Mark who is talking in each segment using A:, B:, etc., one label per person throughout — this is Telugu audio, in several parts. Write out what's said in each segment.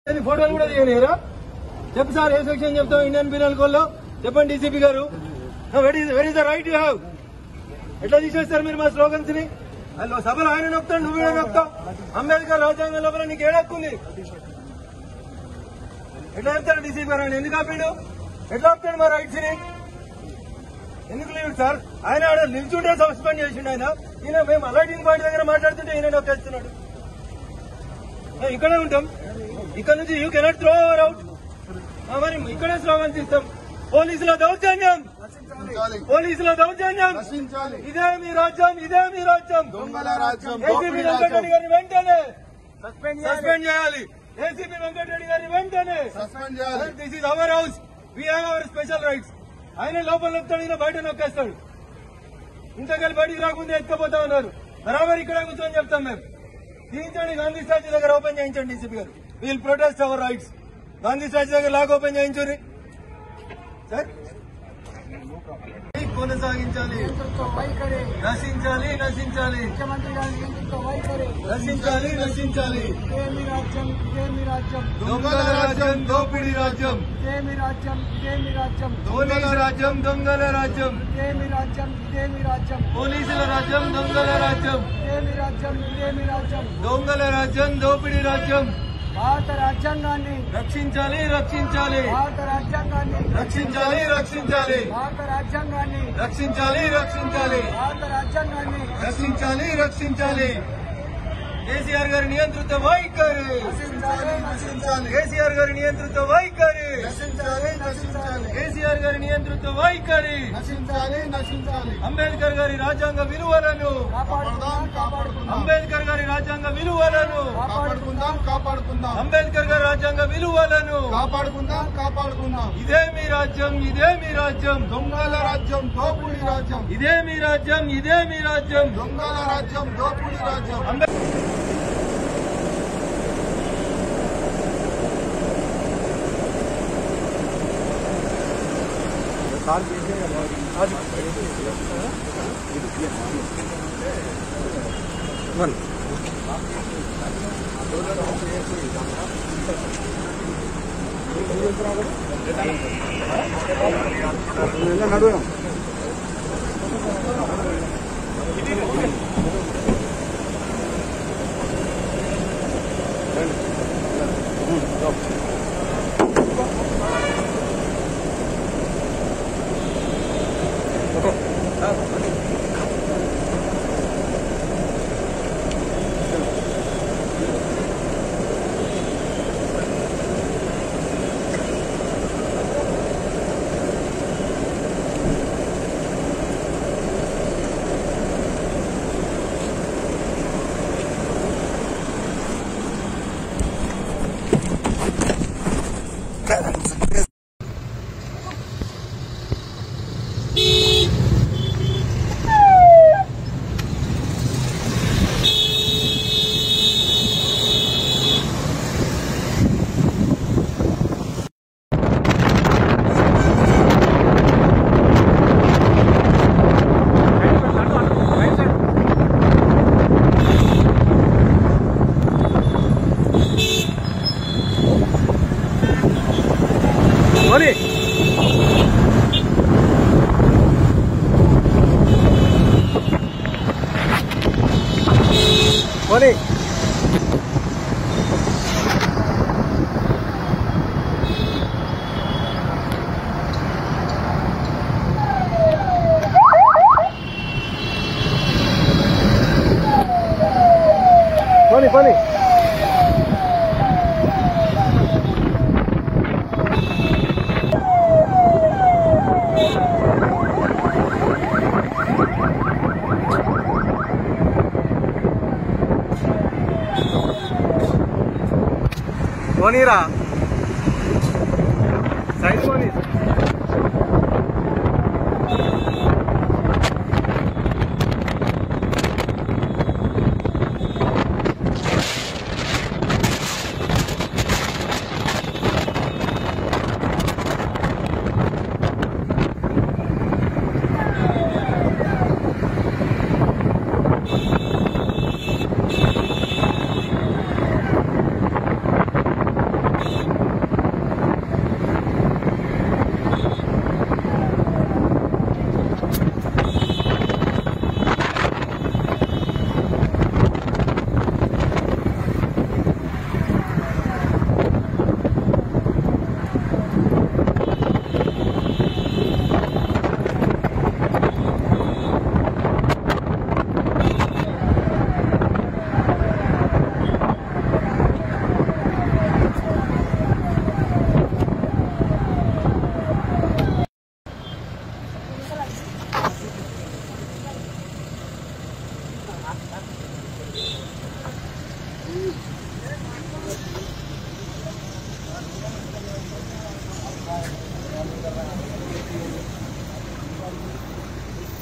A: ఫోటోలు కూడా తీయలేరా? చెప్పు సార్, ఏ సెక్షన్ చెప్తాం ఇండియన్ పీనల్ కోడ్ లో? చెప్పండి డీసీపీ గారు. Where is the right you have? ఎట్లా తీసేస్తారు మీరు మా స్లోగన్స్ ని? సభలో ఆయన నొక్కుతాడు, నువ్వు కూడా నొక్కుతావు. అంబేద్కర్ రాజ్యాంగం లోపల నీకు ఏడక్కుంది? ఎట్లా చెప్తాడు డీసీపీ గారు? ఆయన ఎందుకు ఆపాడు? ఎట్లా ఆపుతాడు మా రైట్స్ ని? ఎందుకు లేదు సార్? ఆయన ఆడ నిల్చుంటే సస్పెండ్ చేసిండు ఆయన. ఈయన మేము అలర్టింగ్ పాయింట్ దగ్గర మాట్లాడుతుంటే ఈయన నొక్కేస్తున్నాడు. ఇక్కడే ఉంటాం, ఇక్కడ నుంచి you cannot throw our out. మరి ఇక్కడే స్లోగన్స్ ఇస్తాం. పోలీసుల దౌర్జన్యం, పోలీసుల దౌర్జన్యం, ఇదే మీ రాజ్యం, ఇదే మీ రాజ్యం. ఏసీపీ వెంకటరెడ్డి గారిని వెంటనే సస్పెండ్ చేయాలి. ఏసీపీ వెంకటరెడ్డి గారిని వెంటనే సస్పెండ్ చేయాలి. This is our house, we have our special rights. ఆయన లోపల నొక్కుతాడు, ఈయన బయట నొక్కేస్తాడు. ఇంతకాలి బయటికి రాకుండా ఎత్తుకపోతా ఉన్నారు. బరాబర్ ఇక్కడ కూర్చొని చెప్తాం మేము. తీయించండి, గాంధీ స్టాచ్యూ దగ్గర ఓపెన్ చేయించండి డీసీపీ గారు. We'll protest our rights. Gandhi statue దగ్గర లాక్ ఓపెన్ చేయించుర్రి సార్. కొనసాగించాలి, నశించాలి, నశించాలి, నశించాలి, నశించాలి. దొంగల రాజ్యం, దోపిడీ రాజ్యం, పోలీసుల రాజ్యం, దొంగల రాజ్యం, పోలీసుల రాజ్యం, దొంగల రాజ్యం, దొంగల రాజ్యం, దోపిడీ రాజ్యం.
B: భారత రాజ్యాంగాన్ని
A: రక్షించాలి, రక్షించాలి,
B: భారత రాజ్యాంగాన్ని
A: రక్షించాలి, రక్షించాలి,
B: భారత రాజ్యాంగాన్ని
A: రక్షించాలి, రక్షించాలి,
B: భారత రాజ్యాంగాన్ని
A: రక్షించాలి, రక్షించాలి. కేసీఆర్ గారి నియంత్రిత వైఖరి, కేసీఆర్ గారి నియంత్రిత వైఖరి, కేసీఆర్ గారి నియంత్రిత వైఖరి. అంబేద్కర్ గారి రాజ్యాంగ విలువలను, అంబేద్కర్ గారి రాజ్యాంగ విలువలను
B: కాపాడుకుందాం,
A: అంబేద్కర్ గారి రాజ్యాంగ విలువలను
B: కాపాడుకుందాం.
A: ఇదే మీ రాజ్యం, ఇదే మీ రాజ్యం,
B: దొంగల రాజ్యం, దోపిడీ రాజ్యం,
A: ఇదే మీ రాజ్యం, ఇదే మీ రాజ్యం,
B: దొంగల రాజ్యం, దోపిడీ రాజ్యం.
A: నడువ పోనీ పోనీ పోనీ పోనీరా సైడ్ పోనీ.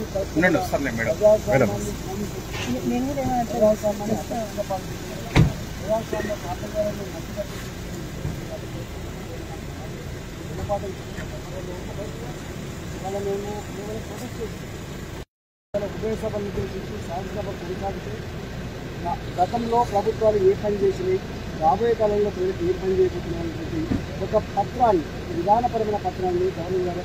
C: ఉభయ సభలు నిర్దేశించి శాసనసభ కొనసాగితే గతంలో ప్రభుత్వాలు ఏ పని చేసినాయి, రాబోయే కాలంలో ప్రజలకు ఏ పని చేయబోతున్నాయనేటువంటి ఒక పత్రాన్ని, విధానపరమైన పత్రాన్ని గవర్నర్ గారు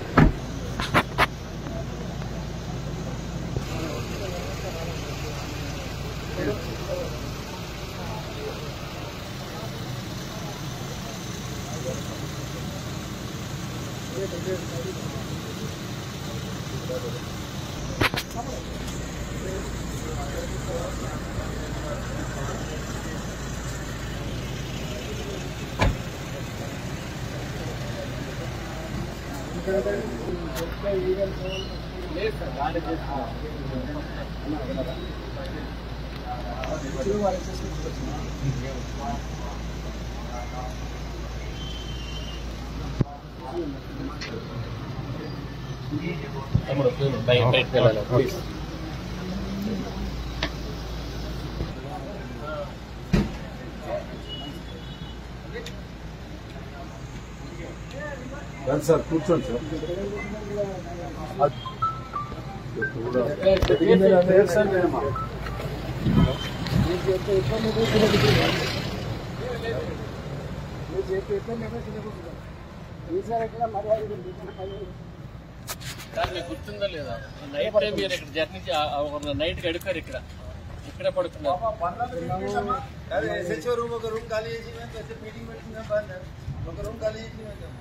B: సార్ కూర్చోండి సార్.
D: మీకు గుర్తుందా లేదా? నైట్ టైం మీరు ఇక్కడ జర్నీ నైట్ గడిపారు, ఇక్కడ పడుతున్నారు.
A: రూమ్ ఒక రూమ్ ఖాళీ చేసి మీటింగ్ పెట్టుకున్నాం, ఒక రూమ్ ఖాళీ చేసి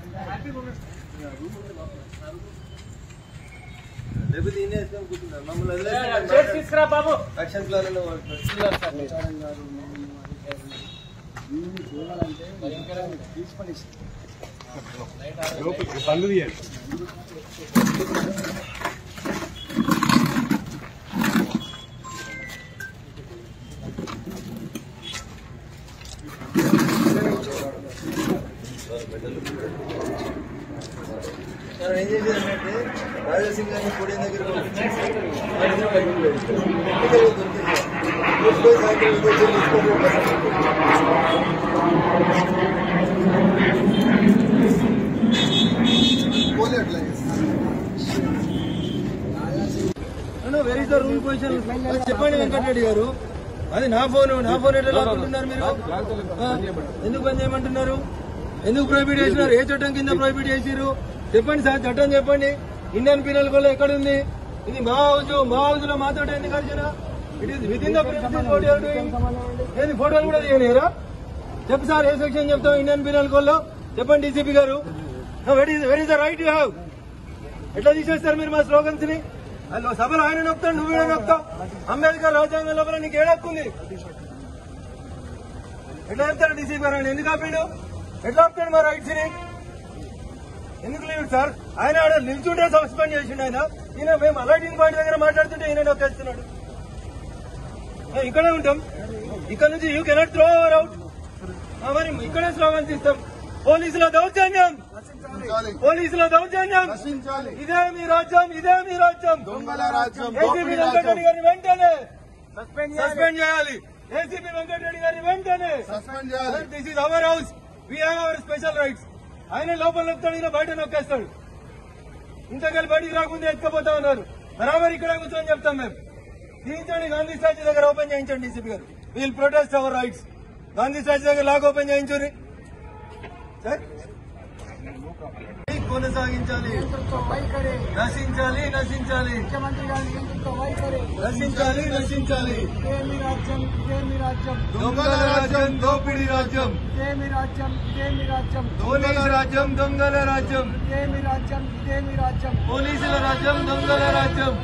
A: లేకపోతే ఈయనేస్తాం కూర్చున్నారు. మమ్మల్ని
D: తీసుకురా బాబు.
A: యాక్షన్ ప్లాన్
C: పనులు తీయండి.
A: ఏం చేశారంటే రాజాసింగ్ గారిని పొడి దగ్గర వెరీ ద రూల్ పొజిషన్ చెప్పండి వెంకటరెడ్డి గారు. అది నా ఫోన్ ఎట్లా లాక్కుంటున్నారు మీరు? ఎందుకు బంద్ చేయమంటున్నారు? ఎందుకు ప్రొహిబిట్ చేసినారు? ఏ చట్టం కింద ప్రొహిబిట్ చేసిరు చెప్పండి సార్. చట్టం చెప్పండి. ఇండియన్ పీనల్ కోడ్ ఎక్కడ ఉంది? ఇది మా హౌస్ లో మాతో ఎందుకు అర్జున? It is with in the ఏది ఫోటోలు కూడా తీయలేరా? చెప్పు సార్, ఏ సెక్షన్ చెప్తాం ఇండియన్ పీనల్ కోడ్ లో? చెప్పండి డీసీపీ గారు. Very the right you have. ఎట్లా తీసేస్తారు మీరు మా స్లోగన్స్ ని? సభలో ఆయన నొక్కుతాడు, నువ్వు కూడా నొక్కుతావు. అంబేద్కర్ రాజ్యాంగం లోపల నీకు ఏడక్కుంది? ఎట్లా చెప్తాడు డీసీపీ గారు? ఆయన ఎందుకు ఆపాడు? ఎట్లా ఆపుతాడు మా రైట్స్ ని? ఎందుకు లేదు సార్? ఆయన ఆడ నిల్చుంటే సస్పెండ్ చేసిండు ఆయన. ఈయన మేము అలర్టింగ్ పాయింట్ దగ్గర మాట్లాడుతుంటే ఈయన నొక్కేస్తున్నాడు. ఇక్కడే ఉంటాం. ఇక్కడ నుంచి you cannot throw our out. మరి ఇక్కడే స్లోగన్స్ ఇస్తాం. పోలీసుల దౌర్జన్యం, పోలీసుల దౌర్జన్యం. ఇదే మీ రాజ్యం, ఇదే మీ రాజ్యం.
B: దొంగల రాజ్యం.
A: ఏసీపీ వెంకటరెడ్డి గారిని వెంటనే సస్పెండ్ చేయాలి. ఏసీపీ వెంకటరెడ్డి గారిని వెంటనే
B: సస్పెండ్ చేయాలి.
A: This is our house, we have our special rights. ఆయన లోపల నొక్కుతాడు, ఈయన బయట నొక్కేస్తాడు. ఇంతకాలి బయటికి రాకుండా ఎత్తుకపోతా ఉన్నారు. బరాబర్ ఇక్కడ కూర్చొని చెప్తాం మేము. తీయించండి, గాంధీ స్టాచ్యూ దగ్గర ఓపెన్ చేయించండి డీసీపీ గారు. We'll protest our rights. Gandhi statue దగ్గర లాక్ ఓపెన్ చేయించుని సార్. కొనసాగించాలి, నశించాలి, నశించాలి, నశించాలి, నశించాలి. దొంగల రాజ్యం, దోపిడీ రాజ్యం, పోలీసు రాజ్యం, దొంగల రాజ్యం, పోలీసుల రాజ్యం, దొంగల రాజ్యం,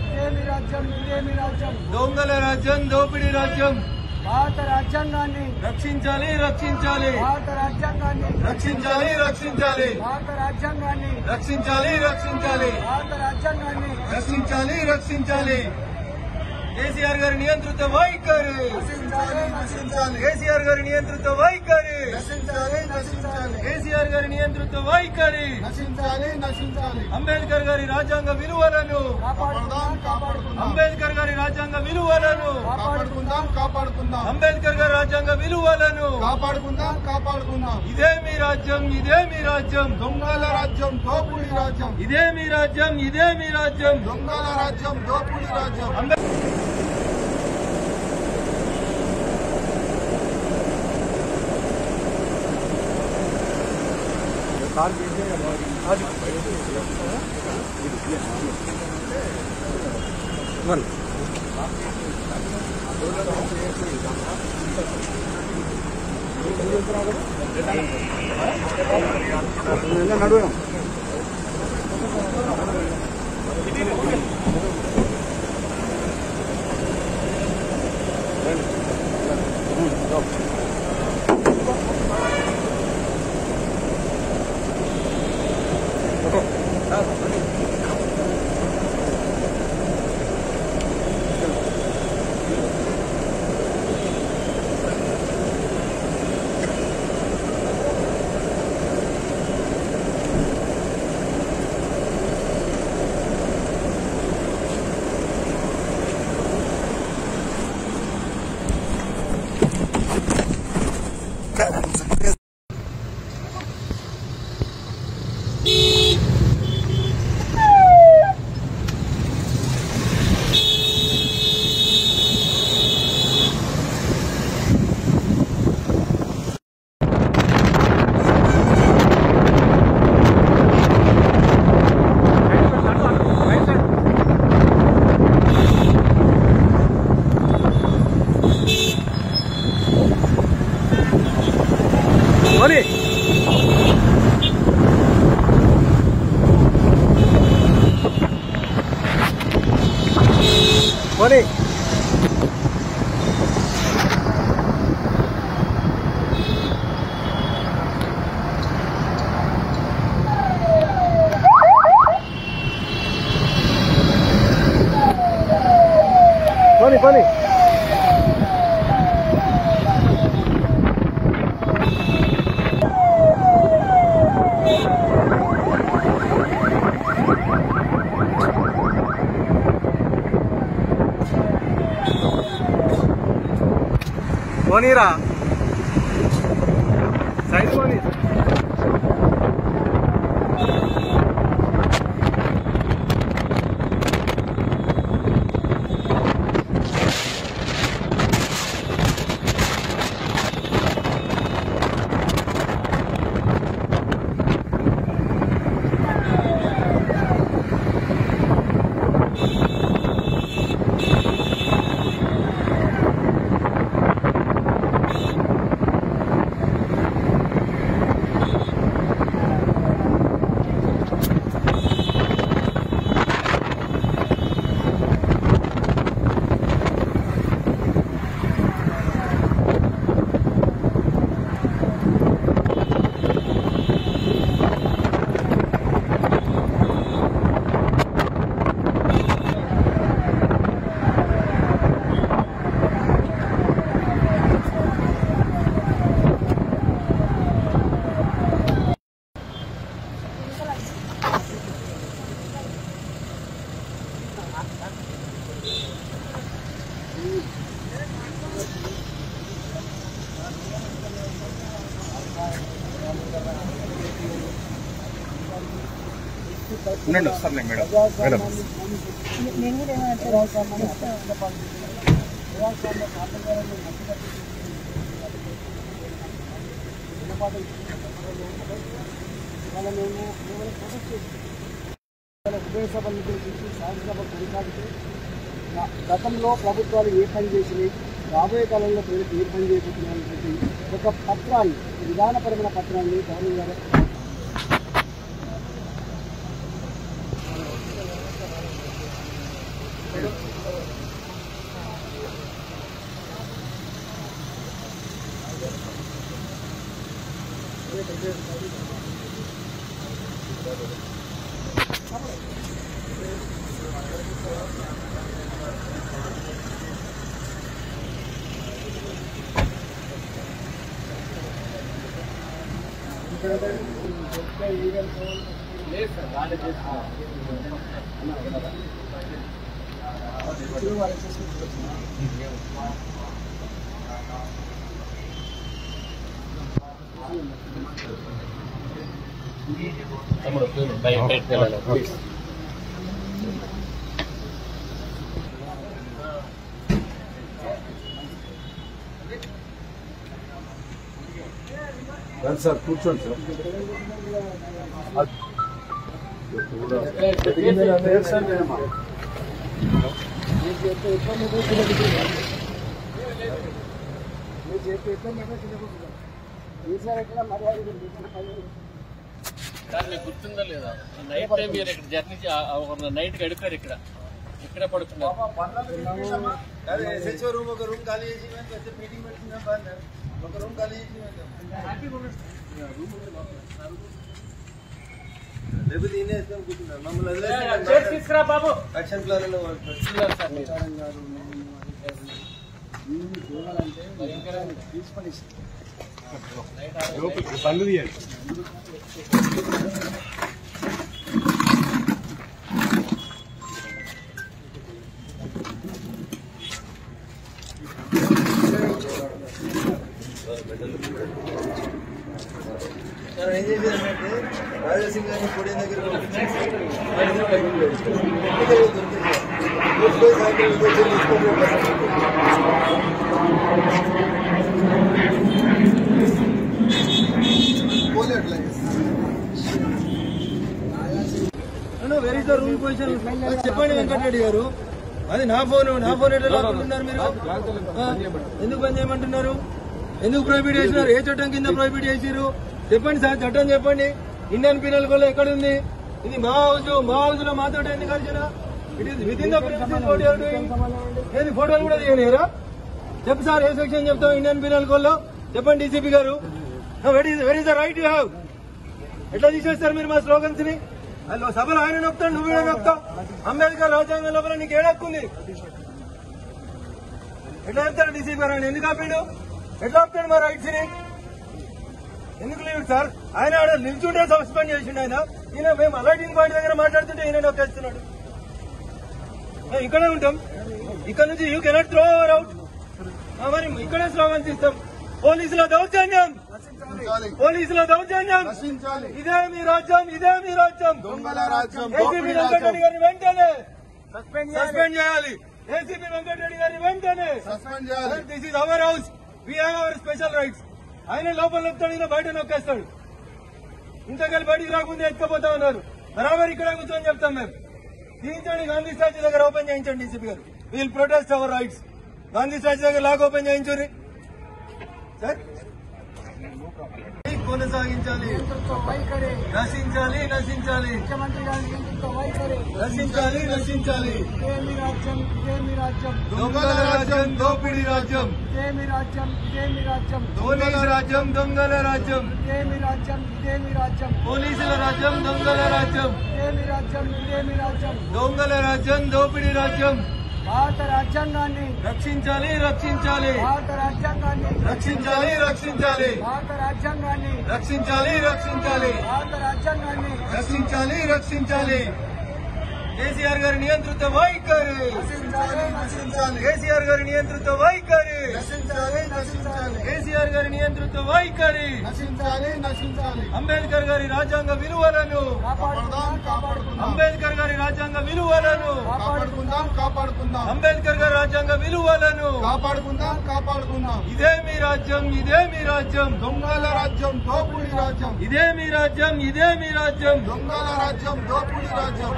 A: దొంగల రాజ్యం, దోపిడీ రాజ్యం.
C: భారత రాజ్యాంగాన్ని
A: రక్షించాలి, రక్షించాలి,
C: భారత రాజ్యాంగాన్ని
A: రక్షించాలి, రక్షించాలి,
C: భారత రాజ్యాంగాన్ని
A: రక్షించాలి, రక్షించాలి,
C: భారత రాజ్యాంగాన్ని
A: రక్షించాలి, రక్షించాలి. కేసీఆర్ గారి నియంత్రిత వైఖరి,
B: నశించాలి, నశించాలి,
A: కేసీఆర్ గారి నియంత్రిత వైఖరి,
B: నశించాలి, నశించాలి.
A: కేసీఆర్ గారి నియంత్రిత నియంతృత్వ వైఖరి
B: నశించాలి నశించాలి.
A: అంబేద్కర్ గారి రాజ్యాంగ విలువలను
B: కాపాడుకుందాం కాపాడుకుందాం.
A: అంబేద్కర్ గారి రాజ్యాంగ విలువలను
B: కాపాడుకుందాం కాపాడుకుందాం.
A: అంబేద్కర్ గారి రాజ్యాంగ విలువలను
B: కాపాడుకుందాం కాపాడుకుందాం.
A: ఇదే మీ రాజ్యం, ఇదే మీ రాజ్యం,
B: దొంగల రాజ్యం, దోపిడీ రాజ్యం.
A: ఇదే మీ రాజ్యం, ఇదే మీ రాజ్యం,
B: దొంగల రాజ్యం, దోపిడీ రాజ్యం.
C: నడువు పోనీ పోనీ పోనీ పోనీరా సైడ్ పోనీ
B: ఉండండి వస్తారులే మేడం. మేడం
C: ఉభయ సభలు నిర్దేశించి శాసనసభ కొనసాగితే గతంలో ప్రభుత్వాలు ఏ పని చేసినాయి, రాబోయే కాలంలో ప్రజలకు ఏ పని చేయబోతున్నాయనేటువంటి ఒక పత్రాన్ని, విధానపరమైన పత్రాన్ని గవర్నర్ గారు ఇక్కడ
D: లేదు సార్ వాళ్ళే చేస్తున్నారు. బయటకు వెళ్ళాలి ప్లీజ్.
B: సార్ కూర్చోండి సార్.
D: సార్ మీకు గుర్తుందా లేదా నైట్ టైం మీరు ఇక్కడ జర్నీ నైట్ కి అడిపారు ఇక్కడ పడుతున్నారు.
A: రూమ్ ఒక రూమ్ ఖాళీ చేసి మీటింగ్ పెట్టిన ఒక రూమ్ ఖాళీ చేసి లేకపోతే ఈయనేస్తాం కూర్చున్నారు మమ్మల్ని తీసుకురా బాబు యాక్షన్ ప్లాన్
B: పనులు తీయండి.
A: ఏం చేశారంటే రాజాసింగ్ గారిని పొడి దగ్గర where is the rule position చెప్పండి వెంకటరెడ్డి గారు. అది నా ఫోన్ ఎట్లా లాక్కుంటున్నారు మీరు? ఎందుకు బంద్ చేయమంటున్నారు? ఎందుకు ప్రొహిబిట్ చేసినారు? ఏ చట్టం కింద ప్రొహిబిట్ చేసిరు చెప్పండి సార్. చట్టం చెప్పండి. ఇండియన్ పీనల్ కోడ్ ఎక్కడ ఉంది? ఇది మా హౌస్ లో మాతో ఎందుకు అర్చన? It is with in the ఏది ఫోటోలు కూడా తీయలేరా? చెప్పు సార్, ఏ సెక్షన్ చెప్తాం ఇండియన్ పీనల్ కోడ్ లో చెప్పండి డీసీపీ గారు. Where is the right you have? ఎట్లా తీసేస్తారు మీరు మా స్లోగన్స్ ని? సభలో ఆయన నొక్కుతాడు, నువ్వు కూడా నొక్కుతావు. అంబేద్కర్ రాజ్యాంగం లోపల నీకు ఏడక్కుంది? ఎట్లా చెప్తాడు డీసీపీ గారు? ఆయన ఎందుకు ఆపాడు? ఎట్లా ఆపుతాడు మా రైట్స్ ని? ఎందుకు లేదు సార్? ఆయన ఆడ నిల్చుంటే సస్పెండ్ చేసిండు ఆయన. ఈయన మేము అలర్టింగ్ పాయింట్ దగ్గర మాట్లాడుతుంటే ఈయన నొక్కేస్తున్నాడు. ఇక్కడే ఉంటాం. ఇక్కడ నుంచి you cannot throw our out. మరి ఇక్కడే స్లోగన్స్ ఇస్తాం. పోలీసుల దౌర్జన్యం, పోలీసుల దౌర్జన్యం. ఇదే మీ రాజ్యం, ఇదే మీ రాజ్యం.
B: దొంగల రాజ్యం.
A: ఏసీపీ వెంకటరెడ్డి గారిని వెంటనే సస్పెండ్ చేయాలి. ఏసీపీ వెంకటరెడ్డి గారిని వెంటనే
B: సస్పెండ్ చేయాలి.
A: This is our house, we have our special rights. ఆయన లోపల నొక్కుతాడు, ఈయన బయట నొక్కేస్తాడు. ఇంతకాలి బయటికి రాకుండా ఎత్తుకపోతా ఉన్నారు. బరాబర్ ఇక్కడ కూర్చొని చెప్తాం మేము. తీయించండి, గాంధీ స్టాచ్యూ దగ్గర ఓపెన్ చేయించండి డీసీపీ గారు. We'll protest our rights. Gandhi statue దగ్గర లాక్ ఓపెన్ చేయించండి సార్. కొనసాగించాలి, నశించాలి, నశించాలి, నశించాలి, నశించాలి. దొంగల రాజ్యం, దోపిడీ రాజ్యం, పోలీసు రాజ్యం, దొంగల రాజ్యం, పోలీసుల రాజ్యం, దొంగల రాజ్యం, దొంగల రాజ్యం, దోపిడీ రాజ్యం.
C: భారత రాజ్యాంగాన్ని
A: రక్షించాలి, రక్షించాలి,
C: భారత రాజ్యాంగాన్ని
A: రక్షించాలి, రక్షించాలి,
C: భారత రాజ్యాంగాన్ని
A: రక్షించాలి, రక్షించాలి,
C: భారత రాజ్యాంగాన్ని
A: రక్షించాలి, రక్షించాలి. కేసీఆర్ గారి నియంత్రిత వైఖరి, కేసీఆర్ గారి నియంత్రిత వైఖరి, కేసీఆర్ గారి నియంత్రిత వైఖరి. అంబేద్కర్ గారి రాజ్యాంగ విలువలను, అంబేద్కర్ గారి రాజ్యాంగ విలువలను, అంబేద్కర్ గారి రాజ్యాంగ విలువలను
B: కాపాడుకుందాం.
A: ఇదే మీ రాజ్యం, ఇదే మీ రాజ్యం.
B: దొంగల రాజ్యం, దోపిడీ రాజ్యం,
A: ఇదే మీ రాజ్యం, ఇదే మీ రాజ్యం.
B: దొంగల రాజ్యం, దోపిడీ రాజ్యం.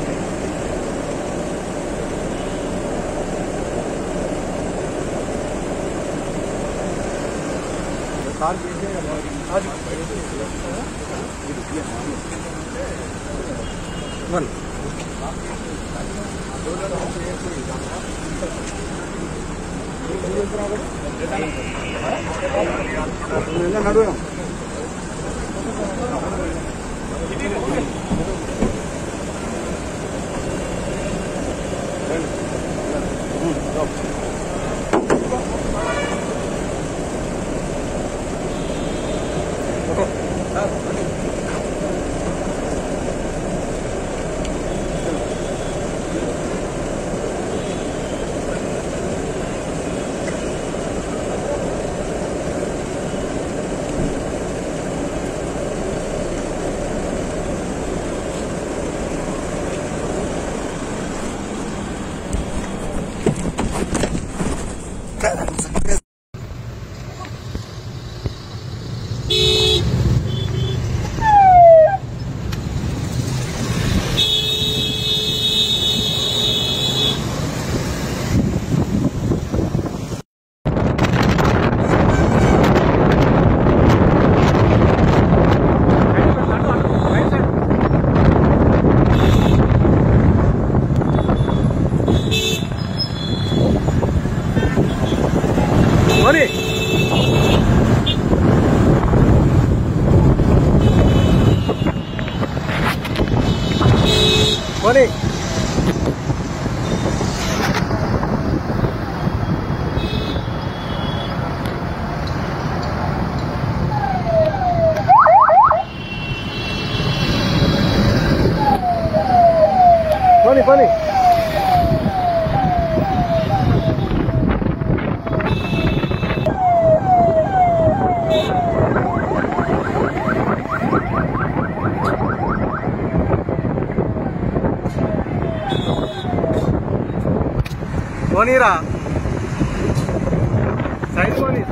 C: నడువు పోనీ పోనీ పోనీ పోనీరా సైడ్ పోనీ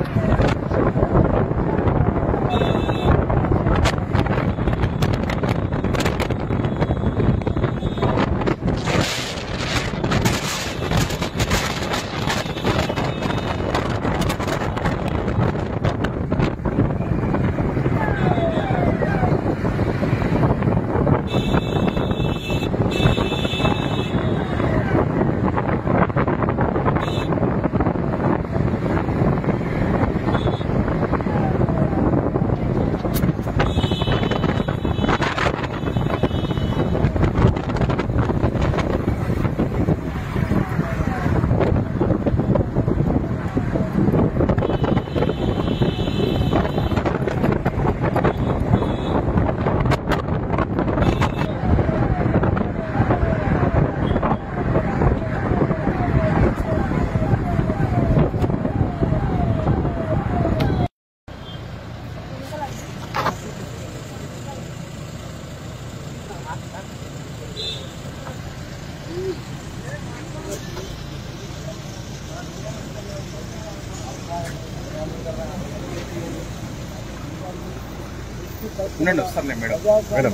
B: ఉండండి వస్తారులే మేడం మేడం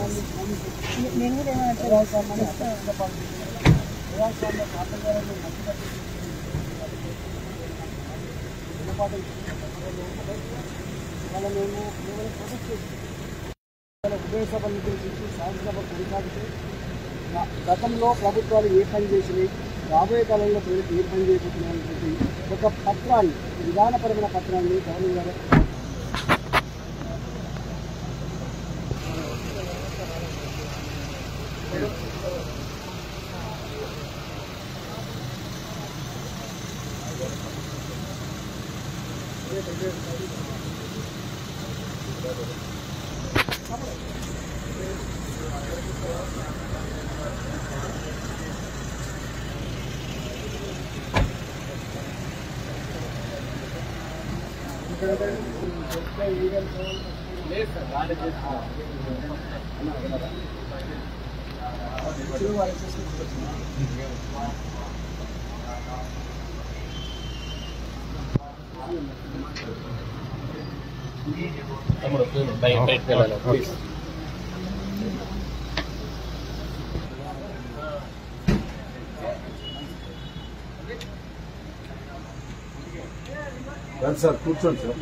C: ఉభయ సభల నుంచి శాసనసభ కొనసాగితే గతంలో ప్రభుత్వాలు ఏ పని చేసినాయి, రాబోయే కాలంలో ప్రజలకు ఏ పని చేయబోతున్నాయనేటువంటి ఒక పత్రాన్ని, విధానపరమైన పత్రాన్ని గవర్నర్ గారు
D: బయటకు వెళ్ళాలి ప్లీజ్.
B: సార్ కూర్చోండి సార్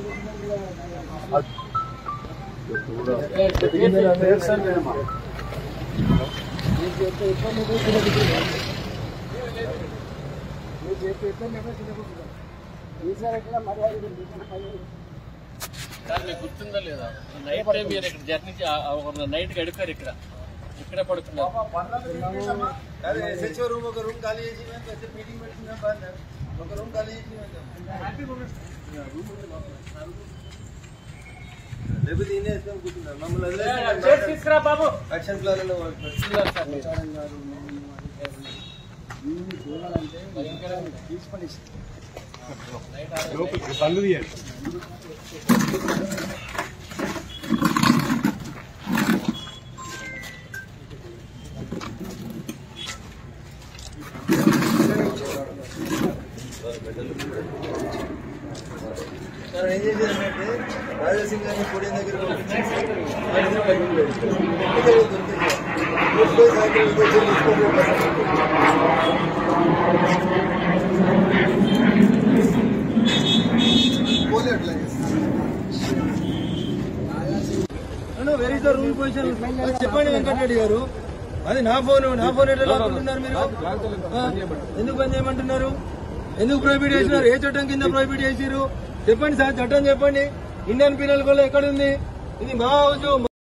D: సార్ మీకు గుర్తుందా లేదా, నైట్ టైం మీరు ఇక్కడ జర్నీ నైట్ గడిపారు, ఇక్కడ పడుతున్నారు.
A: రూమ్ ఒక రూమ్ ఖాళీ చేసి మీటింగ్ పెట్టిన ఒక రూమ్ ఖాళీ చేసి లేకపోతే ఈయన వేసుకొని కూర్చున్నారు మమ్మల్ని
D: తీసుకురా బాబు.
A: యాక్షన్ ప్లాన్
C: తీసుకొని
B: పనులు తీయండి.
A: ఏం చేశారంటే రాజాసింగ్ గారిని పొడి దగ్గర వెరీ ద రూల్ పొజిషన్ చెప్పండి వెంకటరెడ్డి గారు. అది నా ఫోన్ ఎట్లా లాక్కుంటున్నారు మీరు? ఎందుకు బంద్ చేయమంటున్నారు? ఎందుకు ప్రొహిబిట్ చేసినారు? ఏ చట్టం కింద ప్రొహిబిట్ చేసిరు చెప్పండి సార్, చట్టం చెప్పండి. ఇండియన్ పీనల్ కోడ్ ఎక్కడ ఉంది? ఇది మా హౌస్.